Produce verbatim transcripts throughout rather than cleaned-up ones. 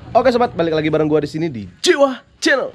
Oke sobat, balik lagi bareng gua di sini di Jiwa Channel.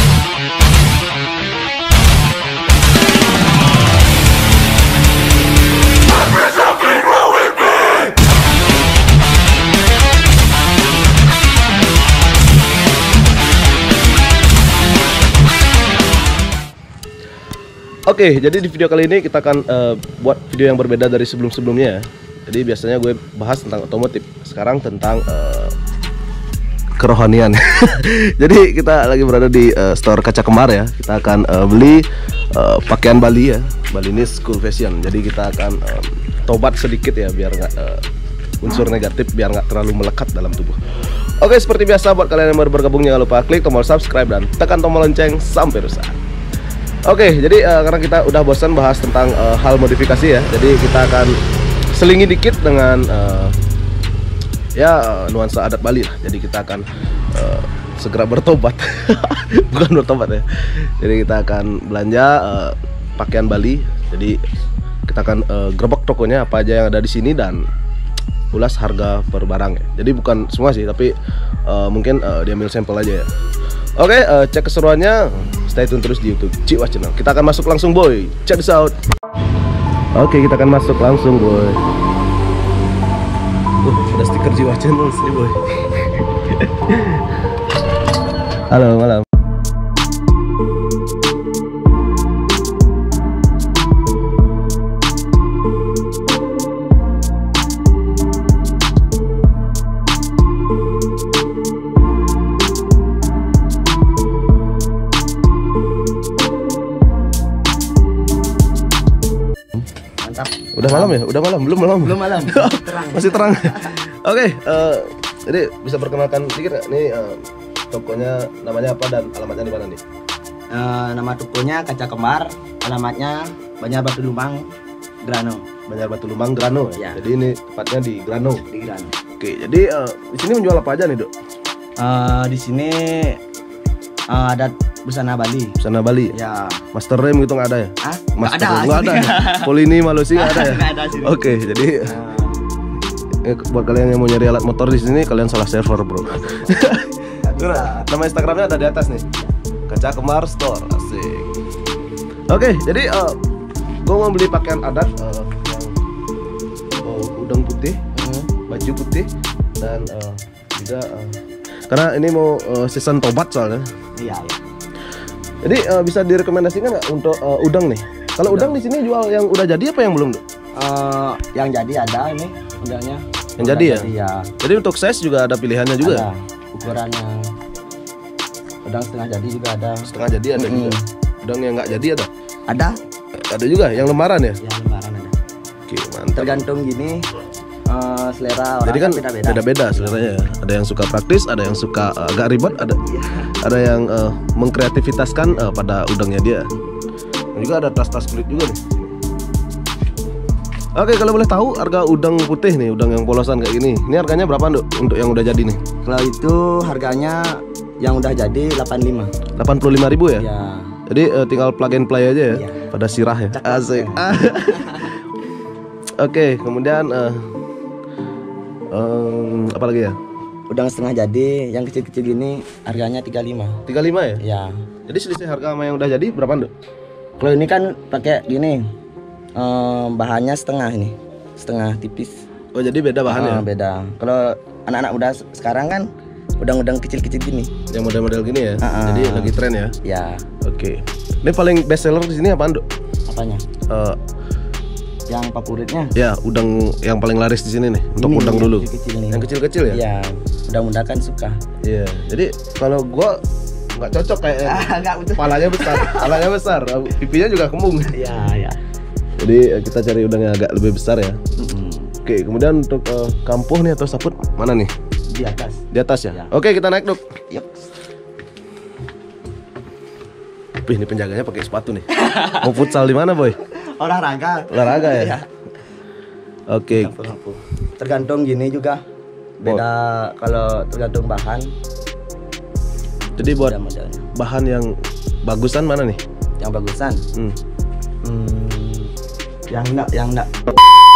Oke, jadi di video kali ini kita akan uh, buat video yang berbeda dari sebelum-sebelumnya. Jadi biasanya gue bahas tentang otomotif, sekarang tentang uh, kerohanian. Jadi kita lagi berada di uh, store Kaca Kemar ya. Kita akan uh, beli uh, pakaian Bali ya, Balinese School Fashion. Jadi kita akan um, tobat sedikit ya, biar nggak uh, unsur negatif, biar nggak terlalu melekat dalam tubuh. Oke, seperti biasa buat kalian yang baru bergabung jangan lupa klik tombol subscribe dan tekan tombol lonceng sampai rusak. Oke, jadi uh, karena kita udah bosan bahas tentang uh, hal modifikasi ya, jadi kita akan selingi dikit dengan uh, ya uh, nuansa adat Bali lah. Jadi kita akan uh, segera bertobat, bukan bertobat ya. Jadi kita akan belanja uh, pakaian Bali. Jadi kita akan uh, gerbek tokonya apa aja yang ada di sini dan ulas harga per barang ya. Jadi bukan semua sih, tapi uh, mungkin uh, diambil sampel aja ya. Oke, uh, cek keseruannya. Stay tune terus di YouTube Jiwa Channel. Kita akan masuk langsung boy. Check this out. Oke, kita akan masuk langsung boy. Uh, ada stiker Jiwa Channel sih boy. Halo malam. Udah malam ya? Udah malam? Belum malam? Belum malam. Terang. Masih terang. Oke, okay, uh, jadi bisa perkenalkan sedikit gak? Nih uh, tokonya namanya apa dan alamatnya di mana nih? Uh, nama tokonya Kaca Kemar, alamatnya Banjar Batu Lumbang, Grano. Banjar Batu Lumbang, Grano ya. Jadi ini tepatnya di Grano. Di Grano. Oke, okay, jadi uh, di sini menjual apa aja nih, Dok? Uh, di sini uh, ada busana Bali. Busana Bali. Ya. Master Rem gitu nggak ada ya? Ah, Master nggak ada. Nggak ada. Ya? Polini Malusi nggak ada ya? Nggak ada sini. Oke, okay, jadi uh. eh, buat kalian yang mau nyari alat motor di sini kalian salah server bro. Nah, nama Instagramnya ada di atas nih. Kaca Kemar Store. Asik. Oke, okay, jadi uh, gue mau beli pakaian adat uh, yang uh, udang putih, uh, baju putih dan uh, juga uh, karena ini mau uh, season tobat soalnya. Iya, iya. Jadi uh, bisa direkomendasikan nggak untuk uh, udang nih? Kalau udang di sini jual yang udah jadi apa yang belum, Dok? Uh, yang jadi ada ini udangnya. Yang jadi ya? Iya. Jadi untuk size juga ada pilihannya juga. Ada. Ukurannya. Udang setengah jadi juga ada. Setengah jadi ada mm-hmm. juga. Udang yang nggak jadi ada? Ada. Ada juga yang lembaran ya? Yang lembaran ada. Oke, mantap. Tergantung gini uh, selera orang. Jadi kan beda-beda. Beda-beda seleranya ya. Ada yang suka praktis, ada yang suka uh, agak ribet, ada iya. ada yang uh, mengkreativitaskan uh, pada udangnya dia. Dan juga ada tas-tas kulit juga nih. Oke, kalau boleh tahu harga udang putih nih, udang yang polosan kayak gini. Ini harganya berapa, Dok? Untuk yang udah jadi nih? Kalau itu harganya yang udah jadi delapan puluh lima. delapan puluh lima ribu ya? Ya. Jadi uh, tinggal plug and play aja ya, ya. Pada sirah ya. Cakep. Asik. Oke, kemudian uh, um, apa lagi ya? Udang setengah jadi, yang kecil-kecil gini harganya tiga puluh lima. tiga puluh lima ya? Ya. Jadi selisih harga sama yang udah jadi berapa, Dok? Kalau ini kan pakai gini, um, bahannya setengah ini, setengah tipis. Oh jadi beda bahannya? Uh, beda. Kalau anak-anak udah sekarang kan udang-udang kecil-kecil gini. Yang model-model gini ya? Uh -uh. Jadi lagi tren ya? Ya. Oke. Okay. Ini paling best seller di sini apaan, Dok? Apanya? Uh, yang favoritnya? Ya, udang yang paling laris di sini nih. Untuk ini, udang dulu. Kecil-kecil nih. Yang kecil-kecil ya? Iya. Mudah-mudahan kan suka. Iya. Jadi kalau gua nggak cocok kayak nggak betul. Palanya besar, palanya besar, pipinya juga kembung. Iya, iya. Jadi kita cari udang yang agak lebih besar ya. Mm-hmm. Oke, kemudian untuk uh, kampuh nih atau saput mana nih? Di atas. Di atas ya? Ya. Oke, kita naik, Dok. Yuk. Wih, ini penjaganya pakai sepatu nih. Mau futsal di mana, Boy? Olahraga. Olahraga ya? Iya. Oke. Tergantung gini juga. Beda oh. Kalau tergantung bahan. Jadi buat bahan yang bagusan mana nih? Yang bagusan? Hmm. Hmm, yang enggak, yang enggak.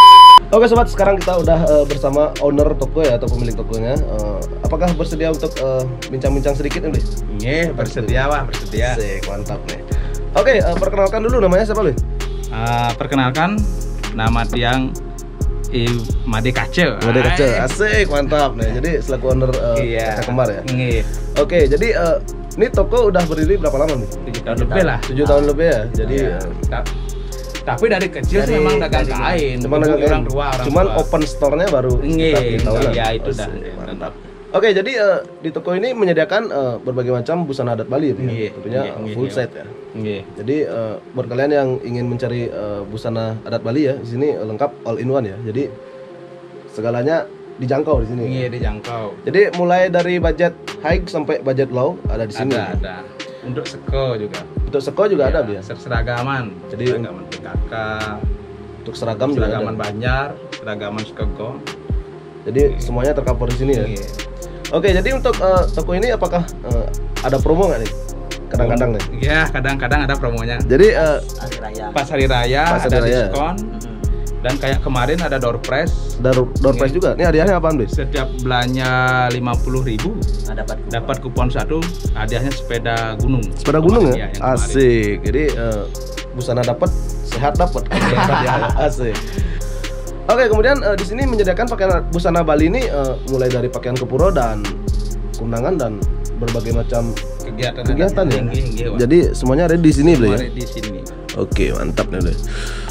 Oke sobat, sekarang kita udah uh, bersama owner toko ya atau pemilik tokonya. Uh, apakah bersedia untuk uh, bincang-bincang sedikit nih? Iya, bersedia wah, bersedia. Asik, mantap nih. Oke, uh, perkenalkan dulu namanya siapa, Lu? Uh, perkenalkan nama tiang I Made Kace. Made Kace, asik, mantap nih. Jadi selaku owner uh, iya. Kaca Kembar ya. Iya. Oke, jadi uh, ini toko udah berdiri berapa lama nih? tujuh tahun lebih lah. tujuh tahun lebih ya. Jadi Iya. uh, Tapi dari kecil Dari- memang dagang dari- kain. Cuman Ibu dagang orang kain. tua, orang Cuman tua. open store-nya baru sekitar Nggih, tujuh tahunan. iya, itu dah. Asik, mantap. Oke, jadi uh, di toko ini menyediakan uh, berbagai macam busana adat Bali ya, Bro? Nggih, Tentunya nggih, uh, nggih, full nggih. set ya. Nggih. Jadi uh, buat kalian yang ingin mencari uh, busana adat Bali ya, di sini uh, lengkap all in one ya. Jadi segalanya dijangkau di sini. Nggih, dijangkau. Jadi mulai dari budget high sampai budget low ada di sini. Ada, ada. Untuk seko juga. Untuk seko juga ada, Ya, ya. ser- seragaman. Jadi, seragaman P K K, Untuk seragam juga seragaman ada. Banjar, seragaman Sekego. Jadi semuanya tercover di sini ya. Nggih. Oke, jadi untuk uh, toko ini apakah uh, ada promo nggak nih? Kadang-kadang nih. Ya, kadang-kadang ada promonya. Jadi uh, Hari raya. Pas hari raya Pas hari ada raya. diskon. Dan kayak kemarin ada door prize. door, door prize juga. Ini hadiahnya apaan, Bis? Setiap belanja lima puluh ribu Nah, dapat kupon. dapat kupon satu, hadiahnya sepeda gunung. Sepeda gunung Kemarin ya? yang kemarin. Asik. Jadi uh, busana dapat, sehat dapat. Asik. Oke, kemudian uh, di sini menyediakan pakaian busana Bali ini uh, mulai dari pakaian kepuro dan kundangan dan berbagai macam Kegiatan kegiatan ya. Nggih, nggih, Wak. Jadi semuanya ada di sini, Bro ya. Kemarin di sini. Oke, mantap nih, Bro.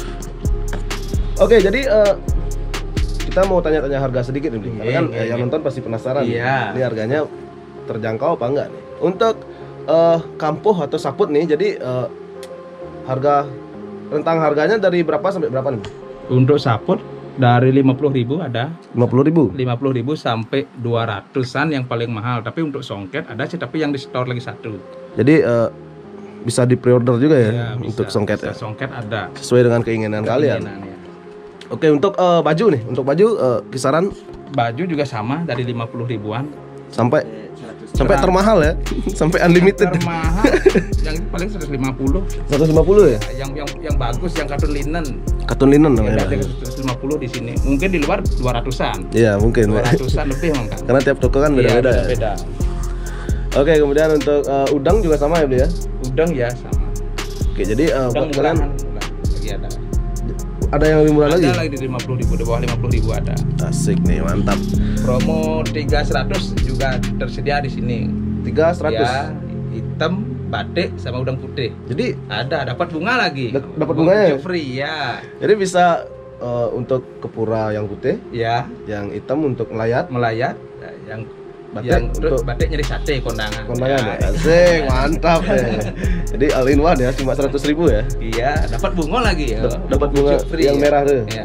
Oke, jadi uh, kita mau tanya-tanya harga sedikit nih, Bro. Karena kan Iya, eh, iya, yang iya. nonton pasti penasaran. nih. Iya. Ini harganya terjangkau apa enggak nih? Untuk uh, kampuh atau saput nih, jadi uh, harga rentang harganya dari berapa sampai berapa nih? Untuk saput dari lima puluh ribu ada, lima puluh ribu. lima puluh ribu sampai dua ratusan yang paling mahal. Tapi untuk songket ada sih, tapi yang di store lagi satu. Jadi uh, bisa di pre-order juga ya, Iya, bisa. untuk songket ya. Bisa Songket ada. Sesuai dengan keinginan kalian. Keinginan, ya. Oke, untuk uh, baju nih, untuk baju uh, kisaran Baju juga sama dari lima puluh ribuan. sampai seratus. sampai termahal ya, sampai unlimited. Termahal yang itu paling seratus lima puluh. seratus lima puluh ya? Yang yang yang bagus yang katun linen. Katun linen Yang namanya. ada seratus lima puluh di sini. Mungkin di luar dua ratusan. Iya, mungkin. dua ratusan lebih Bang, kan. Karena tiap toko kan beda-beda ya. Beda. Oke, kemudian untuk uh, udang juga sama ya, Beli ya? Udang ya sama. Oke, jadi uh, Udang buat kalian murahan murah. Lagi ada. ada yang lebih murah Ada lagi? lagi di lima puluh ribu, di bawah lima puluh ribu ada. Asik nih, mantap. Promo tiga seratus juga tersedia di sini. tiga seratus. Ya, hitam, batik sama udang putih. Jadi Ada, dapat bunga lagi. Dak- dapat bunganya? Bunga free ya. jadi bisa uh, untuk kepura yang putih, Ya, yang hitam untuk melayat, melayat ya, yang Batik yang untuk- untuk batik nyari sate kondangan. kondangan ya. Ya, Asik, mantap ya. Jadi all in one ya, cuma seratus ribu ya. Iya, dapat bunga lagi ya. Dap- dapat bunga yang merah tuh. Ya.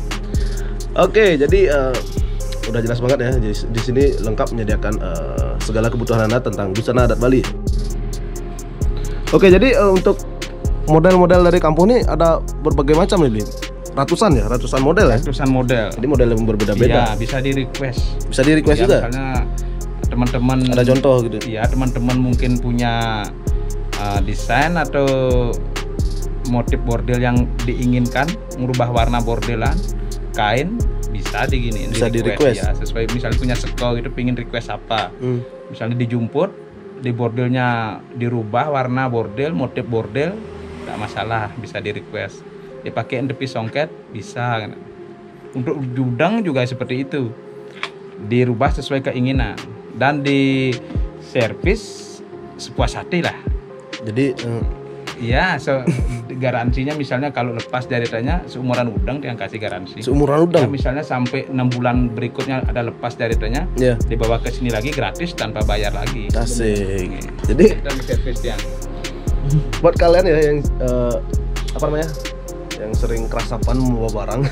Oke, jadi uh, udah jelas banget ya. Di, di sini lengkap menyediakan uh, segala kebutuhan Anda tentang busana adat Bali. Oke, jadi uh, untuk model-model dari kampung ini ada berbagai macam nih, Blim. Ratusan ya, ratusan model ya. Ratusan model. Jadi model yang berbeda-beda. Iya, bisa di request. Bisa di request Ya, juga. misalnya teman-teman Ada contoh gitu. Iya, teman-teman mungkin punya uh, desain atau motif bordel yang diinginkan, merubah warna bordelan, kain, bisa diginiin. Bisa di-request. Ya, sesuai misalnya punya seko gitu, pingin request apa. Hmm. Misalnya dijumput, di bordelnya dirubah warna bordel, motif bordel, tidak masalah, bisa di-request. Dipakein tepi songket, bisa. Untuk udang juga seperti itu, dirubah sesuai keinginan dan di servis sepuas hati lah. Jadi uh, Iya, so, garansinya misalnya kalau lepas dari tanya seumuran udang yang kasih garansi. seumuran Ya, udang. misalnya sampai enam bulan berikutnya ada lepas dari tanya, Ya. dibawa ke sini lagi gratis tanpa bayar lagi. Asik. Jadi Dan servis yang buat kalian ya yang uh, apa namanya? Yang sering kerasapan membawa barang.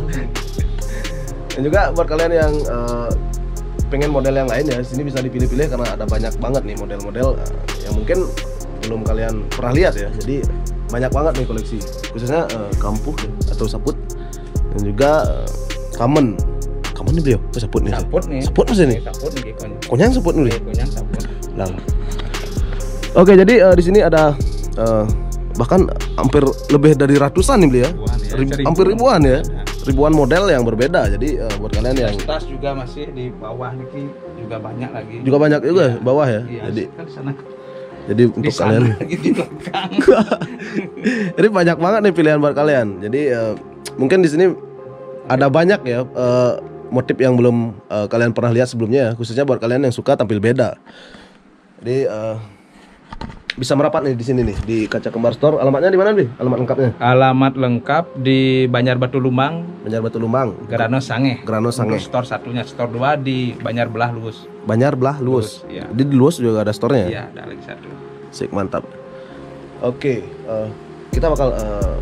Dan juga buat kalian yang uh, pengen model yang lain ya, sini bisa dipilih-pilih karena ada banyak banget nih model-model uh, yang mungkin belum kalian pernah lihat ya. Jadi banyak banget nih koleksi, khususnya uh, kampuh ya, atau saput dan juga uh, kamen. Kamen nih beliau, apa saput nih? saput nih. Saput mas ini. Saput nih konyang. Konyang saput nih. Konyang saput. Lah. Oke, jadi uh, di sini ada uh, bahkan hampir lebih dari ratusan nih beliau ya. Ribuan ya, Rib- seribu. hampir ribuan ya. ribuan model yang berbeda. Jadi uh, buat kalian yang tas juga masih di bawah nih juga banyak lagi. juga banyak juga Iya. bawah ya. Iya, Jadi kan di sana. jadi Di untuk sana kalian lagi di belakang. jadi banyak banget nih pilihan buat kalian. Jadi uh, mungkin di sini ada banyak ya uh, motif yang belum uh, kalian pernah lihat sebelumnya ya, khususnya buat kalian yang suka tampil beda. Jadi uh, bisa merapat nih di sini nih di Kaca Kembar Store. Alamatnya di mana nih? Alamat lengkapnya? Alamat lengkap di Banjar Batu Lumang, Banjar Batu Lumang, Gerano Sange. Gerano Sange. Untuk store satunya, store dua di Banjar Belah Luus. Banjar Belah Luus. Luus, iya. Jadi di Luus juga ada store-nya ya? Iya, ada lagi satu. Sik, mantap. Oke, uh, kita bakal uh,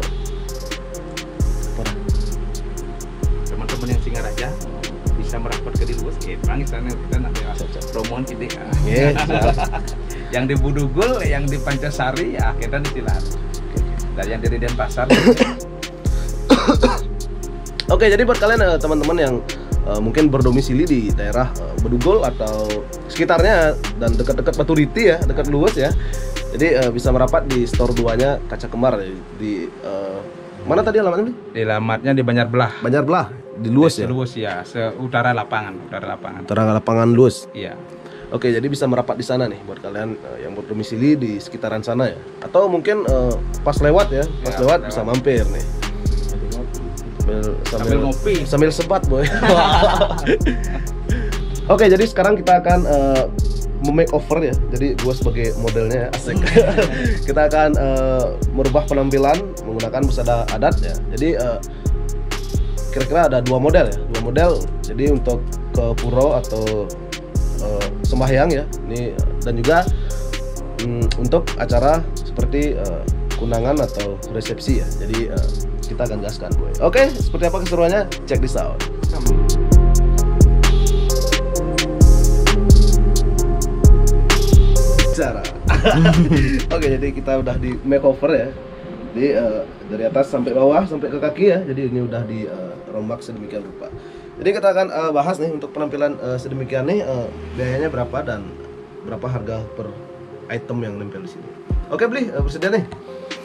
Teman-teman yang Singaraja bisa merapat ke di Luus, eh bang sana kita nanti promoan kita. Oke, siap. Yang di Budugul, yang di Pancasari, ya kita di Cilar. Dan yang di Denpasar. Oke, jadi buat kalian uh, teman-teman yang uh, mungkin berdomisili di daerah uh, Bedugul atau sekitarnya dan dekat-dekat Batu Riti ya, dekat Luus ya. Jadi uh, bisa merapat di store duanya Kaca Kembar di, di uh, mana tadi alamatnya? Bli? Di alamatnya di Banjar Belah. Banjar Belah di Luus ya. Luus ya, seutara lapangan, utara lapangan. Terang lapangan Luus. Iya. Oke, jadi bisa merapat di sana nih buat kalian uh, yang berdomisili di sekitaran sana ya. Atau mungkin uh, pas lewat ya, pas Ya, lewat lewat. bisa mampir nih. Sambil, Sambil ngopi. Sambil sebat boy. Oke, jadi sekarang kita akan uh, memakeover ya. Jadi gue sebagai modelnya asik. Kita akan uh, merubah penampilan menggunakan busana adat ya. Jadi uh, kira-kira ada dua model ya, dua model. Jadi untuk ke puro atau uh, sembahyang ya. Ini dan juga um, untuk acara seperti uh, kunangan atau resepsi ya. Jadi uh, kita akan gaskan boy. Oke, seperti apa keseruannya? Check this out. Cara. Oke, jadi kita udah di makeover ya. Jadi uh, dari atas sampai bawah sampai ke kaki ya. Jadi ini udah di uh, rombak sedemikian rupa. Jadi kita akan uh, bahas nih untuk penampilan uh, sedemikian nih uh, biayanya berapa dan berapa harga per item yang nempel di sini. Oke, Bli, uh, bersedia nih?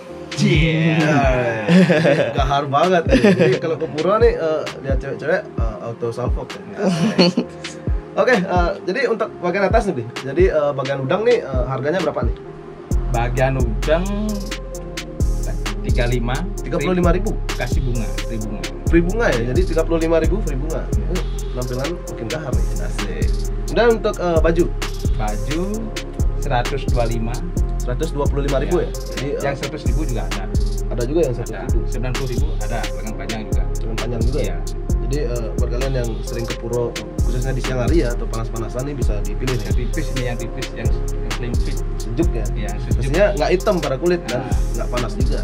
Yeah. Gahar banget nih. Jadi kalau ke pura nih uh, lihat cewek-cewek uh, auto salvo ya. Oke, uh, jadi untuk bagian atas nih, Bli. Jadi uh, bagian udang nih uh, harganya berapa nih? Bagian udang tiga puluh lima tiga puluh lima ribu. kasih bunga, free bunga. Free bunga ya. Jadi tiga puluh lima ribu free bunga. Uh, penampilan makin gahar nih. Asik. Dan untuk uh, baju Baju seratus dua puluh lima. seratus dua puluh lima ribu ya. Jadi uh, Yang seratus ribu juga ada. ada juga yang seratus Ada ribu. sembilan puluh ribu ada lengan panjang juga. Dengan panjang juga ya. Iya. Jadi uh, buat kalian yang sering ke puro khususnya di siang hari ya atau panas-panasan nih bisa dipilih nih. Yang tipis ini yang tipis yang, yang slim fit. Sejuk ya. Yang sejuk. Pastinya nggak hitam pada kulit dan Nah. nggak panas juga.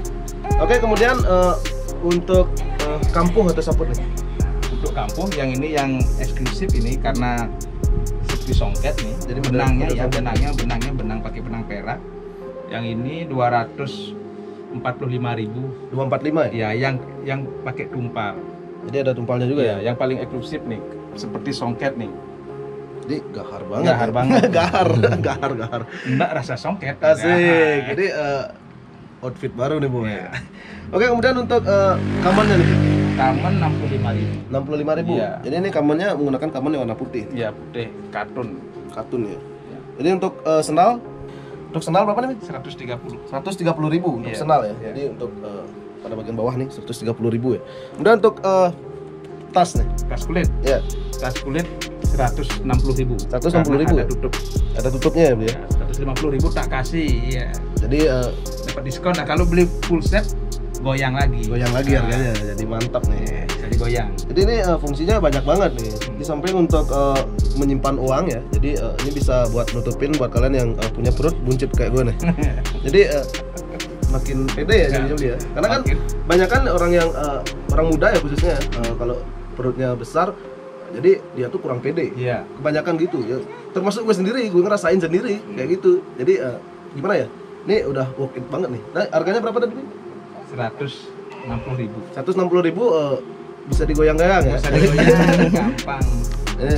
Oke, kemudian uh, untuk uh, kampuh atau saput nih. Untuk kampung yang ini yang eksklusif ini karena seperti songket nih. Jadi Jadi benangnya model- ya model benangnya benangnya benang pakai benang perak. Yang ini dua ratus empat puluh lima ribu. dua ratus empat puluh lima ya. Ya, yang yang pakai tumpal. Jadi ada tumpalnya juga ya. Ya, yang paling eksklusif nih seperti songket nih. Jadi gahar banget. Gahar ya. banget. gahar, gahar, gahar. Enggak rasa songket. Asik. Nah, Jadi uh, outfit baru nih, Bu. Iya. Oke, kemudian untuk uh, kamannya nih. Kamen enam puluh lima ribu. enam puluh lima ribu. Iya. Jadi ini kamannya menggunakan kaman yang warna putih, Ya, putih katun. katun ya. Ya. Jadi untuk uh, sendal, untuk sendal berapa nih? seratus tiga puluh. seratus tiga puluh ribu untuk Iya. sendal ya. Iya. Jadi untuk uh, pada bagian bawah nih seratus tiga puluh ribu ya. Kemudian untuk uh, tas nih, Tas kulit. ya Tas kulit seratus enam puluh ribu. seratus enam puluh ribu Ada ya? tutup. ada tutupnya ya, Bu ya. Ya, seratus lima puluh ribu tak kasih. Iya. Jadi uh, Dapat diskon. Nah, kalau beli full set goyang lagi. goyang lagi Nah, harganya, jadi mantap nih. iya, bisa digoyang. Jadi ini uh, fungsinya banyak banget nih. Di samping untuk uh, menyimpan uang ya. Jadi uh, ini bisa buat nutupin buat kalian yang uh, punya perut buncit kayak gue nih. Jadi uh, makin pede ya jadinya dia. Karena kan Makin. banyak kan orang yang uh, orang muda ya khususnya uh, kalau perutnya besar, jadi dia tuh kurang pede. Iya. Kebanyakan gitu ya. Termasuk gue sendiri, gue ngerasain sendiri kayak gitu. Jadi uh, gimana ya? Ini udah worth it banget nih. Nah, harganya berapa tadi? seratus enam puluh ribu. seratus enam puluh ribu uh, bisa digoyang-goyang ya. Bisa digoyang gampang. Ini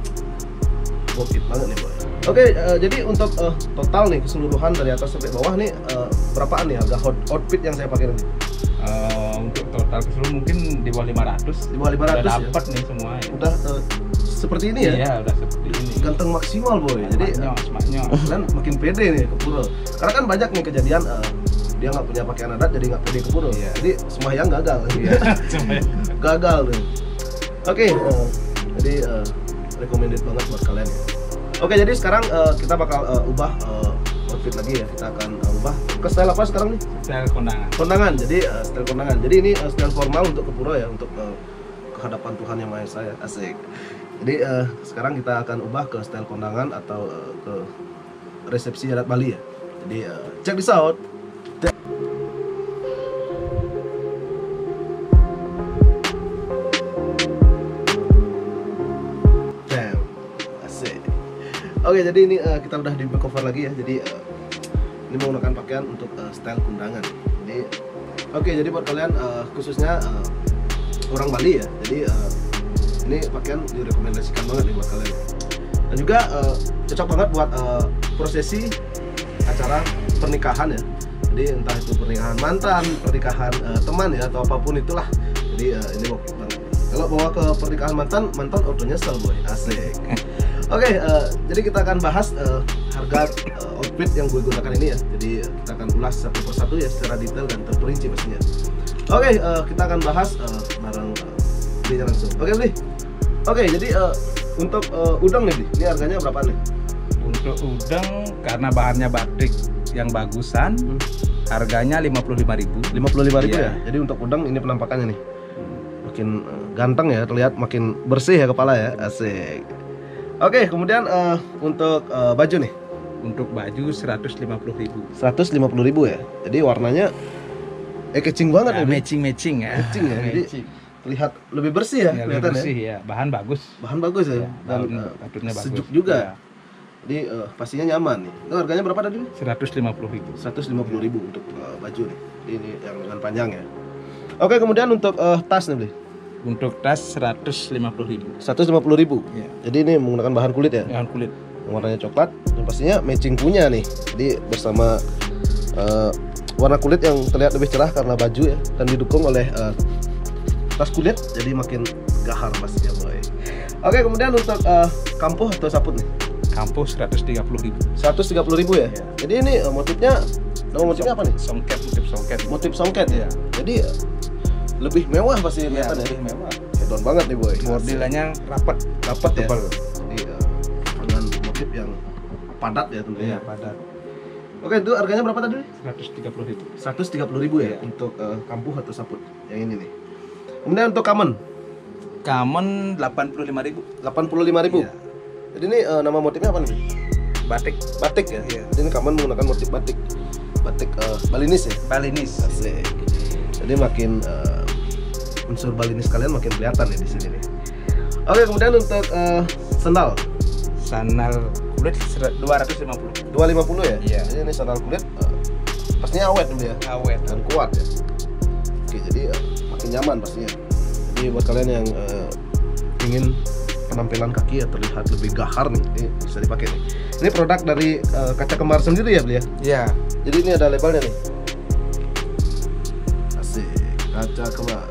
worth it banget nih, Boy. Oke, uh, jadi untuk uh, total nih keseluruhan dari atas sampai bawah nih uh, berapaan nih harga hot outfit yang saya pakai nanti? Eh, untuk total keseluruhan mungkin di bawah lima ratus. Di bawah lima ratus udah ya? dapat nih semua ya. Udah uh, seperti ini ya? Iya, udah seperti ini. Ganteng maksimal boy. Jadi Semaknya, semaknya. kalian makin pede nih ke pura. Karena kan banyak nih kejadian uh, dia nggak punya pakaian adat jadi nggak pede ke pura. Iya. Jadi sembahyang gagal. Iya. Gagal tuh. Oke, uh, jadi uh, recommended banget buat kalian ya. Oke, jadi sekarang uh, kita bakal uh, ubah uh, outfit lagi ya. Kita akan uh, ubah ke style apa sekarang nih? Style kondangan. Kondangan. Jadi uh, style kondangan. Jadi ini uh, style formal untuk ke pura ya, untuk uh, kehadapan Tuhan Yang Maha Esa ya. Asik. Jadi uh, sekarang kita akan ubah ke style kondangan atau uh, ke resepsi adat Bali ya. Jadi uh, check this out. Damn. Asik. Oke, jadi ini uh, kita udah di makeover lagi ya. Jadi uh, ini menggunakan pakaian untuk uh, style kondangan. Jadi oke, jadi buat kalian uh, khususnya uh, orang Bali ya. Jadi uh, ini pakaian direkomendasikan banget nih buat kalian. Dan juga uh, cocok banget buat uh, prosesi acara pernikahan ya. Jadi entah itu pernikahan mantan, pernikahan uh, teman ya, atau apapun itulah. Jadi uh, ini oke banget. Kalau bawa ke pernikahan mantan, mantan auto nyesel boy. Asik. Oke, okay, uh, jadi kita akan bahas uh, harga uh, outfit yang gue gunakan ini ya. Jadi uh, kita akan ulas satu persatu ya secara detail dan terperinci pastinya. Oke, okay, uh, kita akan bahas uh, bareng uh, belinya langsung. Oke, okay, beli. Oke, okay, jadi uh, untuk uh, udang nih, Bli. Ini harganya berapa nih? Untuk udang karena bahannya batik yang bagusan, hmm. harganya lima puluh lima ribu. lima puluh lima ribu Iya. ya. Jadi untuk udang ini penampakannya nih. Makin uh, ganteng ya, terlihat makin bersih ya kepala ya. Asik. Oke, kemudian uh, untuk uh, baju nih. Untuk baju seratus lima puluh ribu. seratus lima puluh ribu ya. Jadi warnanya eh kecing banget Nah, ya. Bli. matching-matching ya. Matching ya. Jadi Matching. terlihat lebih bersih ya, Ya, lebih kelihatan bersih ya. ya. Bahan bagus. Bahan bagus ya, Ya, dan bahan- uh, bahannya bagus. sejuk juga. Ya. Jadi uh, pastinya nyaman nih. Itu harganya berapa tadi? seratus lima puluh ribu. seratus lima puluh ribu untuk uh, baju nih. Jadi ini yang lengan panjang ya. Oke, kemudian untuk uh, tas nih, Bli. Untuk tas seratus lima puluh ribu. seratus lima puluh ribu. Ya. Jadi ini menggunakan bahan kulit ya. Bahan kulit. Yang warnanya coklat dan pastinya matching punya nih. Jadi bersama uh, warna kulit yang terlihat lebih cerah karena baju ya, dan didukung oleh uh, tas kulit jadi makin gahar pastinya boy. Oke, kemudian untuk uh, kampuh atau saput nih. Kampuh seratus tiga puluh ribu. seratus tiga puluh ribu ya. Iya. Jadi ini uh, motifnya, nama motifnya apa nih? Songket, motif songket. Motif songket ya. Iya. Jadi uh, lebih mewah pasti Ya, kelihatan ya. lebih mewah. Hedon banget nih boy. Bordilannya rapat, Dapat ya. tebal. Jadi uh, dengan motif yang padat ya tentunya. Iya, padat. Oke, itu harganya berapa tadi? seratus tiga puluh ribu. seratus tiga puluh ribu ya Iya. untuk uh, kampuh atau saput yang ini nih. Kemudian untuk kamen Kamen delapan puluh lima ribu. delapan puluh lima ribu. Iya. Jadi ini uh, nama motifnya apa nih? Batik Batik ya. Iya. Jadi ini kamen menggunakan motif batik. Batik uh, Balinis ya. Balinis. Asik. Jadi makin uh, unsur Balinis kalian makin kelihatan ya di sini nih. Oke, kemudian untuk uh, sandal Sandal kulit dua ratus lima puluh. dua ratus lima puluh ya. Iya. Jadi ini sandal kulit uh, pastinya awet nih ya. Awet. Dan kuat ya. Oke, jadi uh, makin nyaman pastinya. Jadi buat kalian yang uh, ingin penampilan kaki ya terlihat lebih gahar nih, ini bisa dipakai nih. Ini produk dari uh, kaca kembar sendiri ya, Bli ya. Iya. Jadi ini ada labelnya nih. Asik, kaca kembar.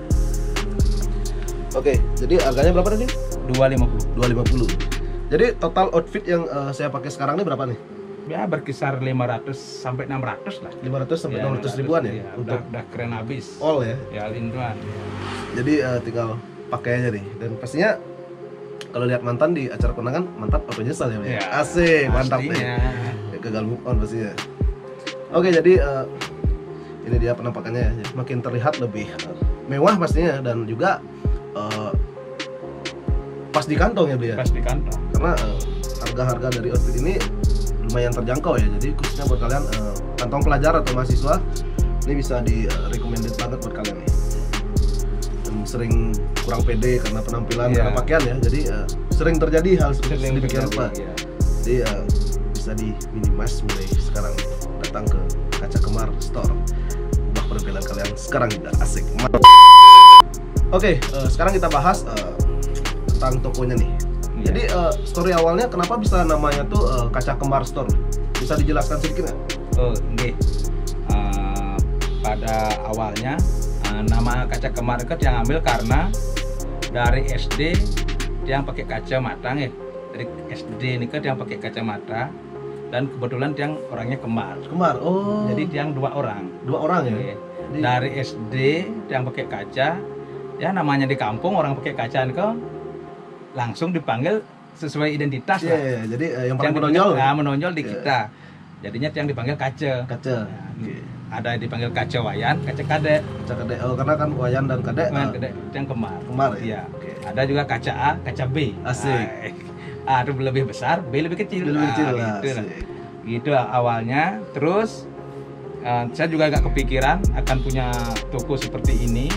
Oke, jadi harganya berapa tadi? dua ratus lima puluh. dua ratus lima puluh. Jadi total outfit yang uh, saya pakai sekarang ini berapa nih? Ya berkisar lima ratus sampai enam ratus lah. lima ratus sampai Ya, enam ratus ribuan ya, iya. untuk udah, udah keren habis. all ya. Ya linduan. Jadi uh, tinggal pakai aja nih, dan pastinya kalau lihat mantan di acara kondangan, mantan apa nyesal ya, Bli? Ya, Asik, mantap nih. pastinya. Ya, gagal move on pastinya. Oke, jadi uh, ini dia penampakannya ya. Jadi makin terlihat lebih uh, mewah pastinya, dan juga uh, pas di kantong ya, Bli ya. Pas di kantong. Karena uh, harga-harga dari outfit ini lumayan terjangkau ya. Jadi khususnya buat kalian uh, kantong pelajar atau mahasiswa, ini bisa di uh, recommended banget buat kalian nih. Dan sering kurang pede karena penampilan, Iya. karena pakaian ya. Jadi uh, sering terjadi hal seperti Sering sedemikian terjadi, rupa. iya. Jadi uh, bisa diminimize mulai sekarang. Datang ke Kaca Kembar Store, ubah penampilan kalian sekarang juga. Asik. Mantap. Oke, uh, sekarang kita bahas uh, tentang tokonya nih. Iya. Jadi uh, story awalnya kenapa bisa namanya tuh uh, Kaca Kembar Store? Bisa dijelaskan sedikit nggak? Oh, oke. Uh, pada awalnya uh, Nah, nama kaca kemar itu yang ambil karena dari S D dia yang pakai kacamata ya. Dari S D ini kan yang pakai kacamata dan kebetulan dia yang orangnya kembar. Kembar. Oh. Jadi dia yang dua orang. Dua orang ya. Oke. Dari S D dia yang pakai kaca, ya namanya di kampung orang pakai kaca itu langsung dipanggil sesuai identitas Iya, lah. iya. Jadi uh, yang paling Yang menonjol. Nah, menonjol di Iya. kita. Jadinya yang dipanggil kaca. Kaca. Nah, Oke. Ada dipanggil kaca wayan, kaca kadek. Kaca kadek. Oh, karena kan wayan dan kadek. Wayan uh, kadek itu yang kembar. Kembar ya? Iya. Oke. Ada juga kaca A, kaca B. Asik. Nah, A itu lebih besar, B lebih kecil. Lebih kecil Nah, lah. gitu lah. Asik. Gitu awalnya. Terus uh, saya juga agak kepikiran akan punya toko seperti ini.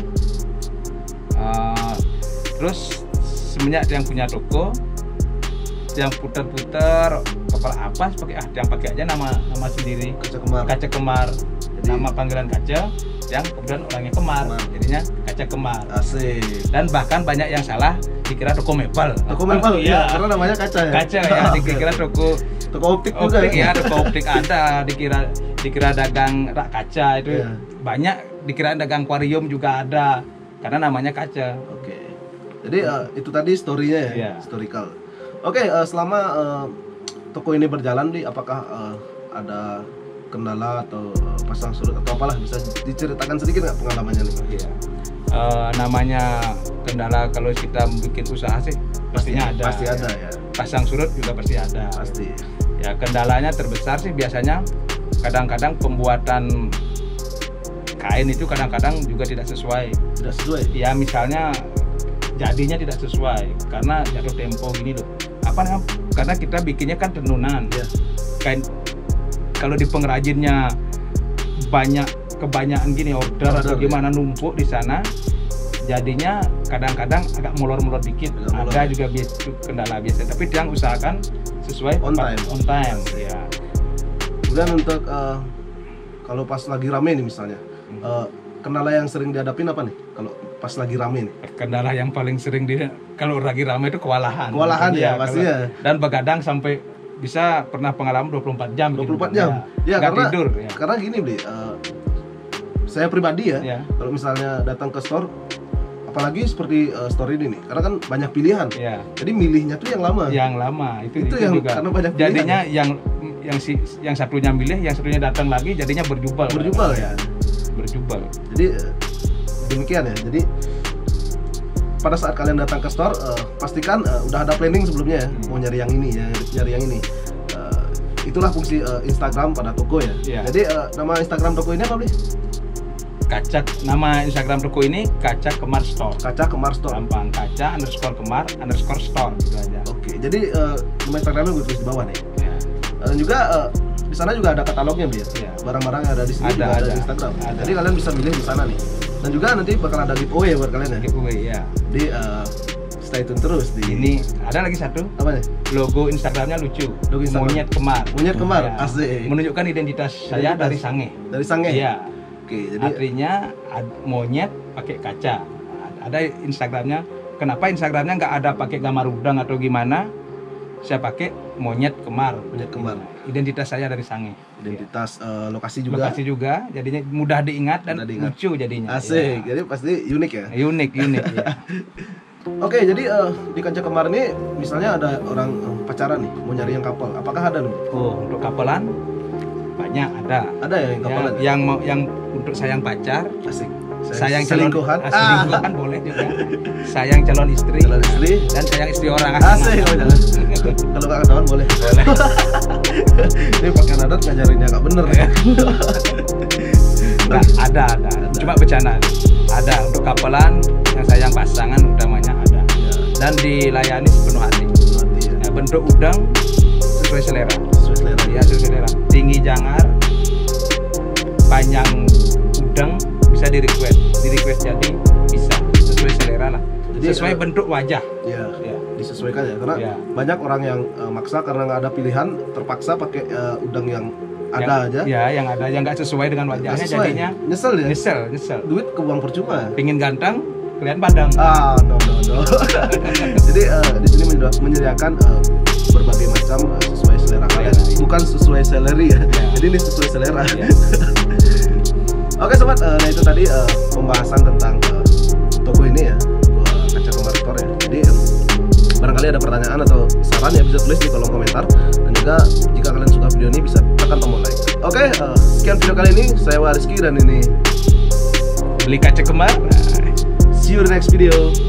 Uh, terus semenjak yang punya toko, yang putar-putar kepala apa pakai ah yang pakai aja nama nama sendiri Kaca kembar. kaca kemar. Jadi- Nama panggilan kaca yang kemudian orangnya kemar, Kemar. jadinya kaca kemar. Asik. Dan bahkan banyak yang salah dikira toko mebel. Toko mebel ya, karena namanya kaca ya. Kaca ya, dikira toko Toko optik juga optik ya. ya, toko optik ada, dikira dikira dagang rak kaca itu Iya. banyak, dikira dagang akuarium juga ada karena namanya kaca. Oke. Jadi uh, itu tadi story-nya ya, Iya. historical. Oke, uh, selama uh, toko ini berjalan di apakah uh, ada kendala atau uh, pasang surut atau apalah, bisa diceritakan sedikit nggak pengalamannya nih? Iya. Eh, namanya kendala kalau kita bikin usaha sih pastinya ada. Pasti ada ya. Pasang surut juga pasti ada. Pasti. Ya kendalanya terbesar sih biasanya kadang-kadang pembuatan kain itu kadang-kadang juga tidak sesuai. Tidak sesuai. Ya misalnya jadinya tidak sesuai karena jatuh tempo gini loh. Apa namanya? Karena kita bikinnya kan tenunan. Ya. Kain kalau di pengrajinnya banyak kebanyakan gini order, Order, atau ya. gimana numpuk di sana, jadinya kadang-kadang agak molor-molor dikit. Agak molor, Ada ya. juga biasa kendala biasa, tapi dia usahakan sesuai On tepat- time. on time. Ya. Kemudian untuk uh, kalau pas lagi rame nih misalnya, uh, kendala yang sering dihadapin apa nih? Kalau pas lagi rame nih? Kendala yang paling sering di kalau lagi ramai itu kewalahan. Kewalahan ya, Iya, pasti kalau- ya. Dan begadang sampai bisa pernah pengalaman dua puluh empat jam. dua gitu. puluh empat jam. Ya, Ya, nggak karena tidur. Ya. karena gini Bli, uh, saya pribadi ya, Ya. kalau misalnya datang ke store, apalagi seperti uh, store ini nih, karena kan banyak pilihan. Ya. Jadi milihnya tuh yang lama. Yang lama itu, Itu yang juga. karena banyak pilihan. Jadinya yang yang si yang satunya milih, yang satunya datang lagi, jadinya berjubel. Berjubel ya. Berjubel. Jadi uh, demikian ya. Jadi pada saat kalian datang ke store, uh, pastikan uh, udah ada planning sebelumnya ya, mau nyari yang ini ya, nyari yang ini. Uh, itulah fungsi uh, Instagram pada toko ya. Iya. Jadi uh, nama Instagram toko ini apa Bli? Kaca, nama Instagram toko ini Kaca Kemar Store. Kaca Kemar Store. Gampang, kaca underscore kemar underscore store gitu aja. Oke, jadi uh, nama Instagramnya gue tulis di bawah nih. Ya. Dan juga uh, di sana juga ada katalognya Bli ya. Iya. Barang-barang yang ada di sini Ada, juga ada, ada. di Instagram. Ada. Jadi kalian bisa milih di sana nih. Dan juga nanti bakal ada giveaway buat kalian ya. Giveaway ya. Jadi uh, stay tune terus di Ini ada lagi satu apa nih? logo Instagramnya lucu. Logo Instagram. Monyet kemar. Monyet kemar, Ya. asik. Menunjukkan identitas saya Identitas. dari sange. Dari Sange. Iya. Oke, jadi Artinya ad- monyet pakai kaca. Ada Instagramnya. Kenapa Instagramnya nggak ada pakai gambar udang atau gimana? Saya pakai monyet kemar. Monyet kemar. Identitas saya dari sange. identitas uh, lokasi juga. Lokasi juga, jadinya mudah diingat dan Mudah diingat. lucu jadinya. Asik. Ya. Jadi pasti unik ya. Unik, unik. Ya. Oke, jadi uh, di Kaca Kemar ini misalnya ada orang uh, pacaran nih, mau nyari yang couple. Apakah ada nih? Oh, untuk kapelan banyak ada. Ada ya yang couple? Ya, yang mau yang untuk sayang pacar, Asik. sayang calon selingkuhan. ah, selingkuhan boleh juga. Sayang calon istri, Calon istri. dan sayang istri orang Asik, oh, jangan. Kalau nggak ketahuan boleh. Boleh. Ini pakai adat ngajarinnya nggak bener ya. Nah, ada, ada. Cuma bercanda. Ada untuk kapelan yang sayang pasangan utamanya ada. Ya, Dan dilayani sepenuh hati. berarti ya. Ya, bentuk udang sesuai selera. Sesuai selera. Ya, sesuai selera. Tinggi jangar, panjang udang bisa di request, di request jadi bisa sesuai selera lah. Jadi, Sesuai eh, bentuk wajah. Ya, Ya. disesuaikan ya. Karena Ya. banyak orang yang uh, maksa karena nggak ada pilihan, terpaksa pakai uh, udang yang ada aja. Ya, yang ada yang nggak sesuai dengan Nggak wajahnya sesuai. jadinya Nyesel ya. nyesel, nyesel. Duit kebuang percuma. Pingin ganteng, kalian padang. Ah, no no no. Jadi uh, di sini menyedi- menyediakan uh, berbagai macam uh, sesuai selera kalian. Ya. Bukan sesuai salary ya. Ya. Jadi ini sesuai selera. Ya. Oke sobat, uh, nah itu tadi uh, pembahasan tentang uh, toko ini ya, toko kaca kembar store ya. Jadi um, barangkali ada pertanyaan atau saran ya bisa tulis di kolom komentar, dan juga jika kalian suka video ini bisa tekan tombol like. Oke, uh, sekian video kali ini. Saya Wariski dan ini Beli kaca kembar. see you in the next video.